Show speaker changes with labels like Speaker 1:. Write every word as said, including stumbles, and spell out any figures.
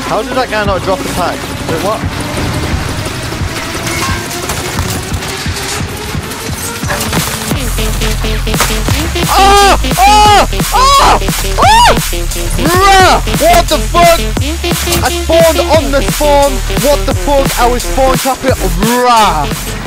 Speaker 1: How did that guy not drop a tag? Wait, what? Oh! Oh! Oh! Oh! Bruh! What the fuck? I spawned on the spawn. What the fuck? I was spawn trapping. Bruh!